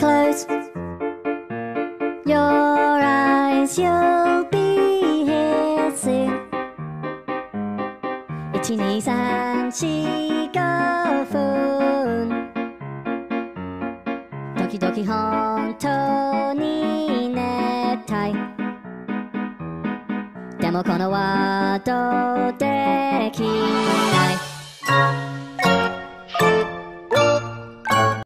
Close your eyes, you'll be here soon. 1、2、3、4、5分時々本当に寝たい。でもこのワードできない。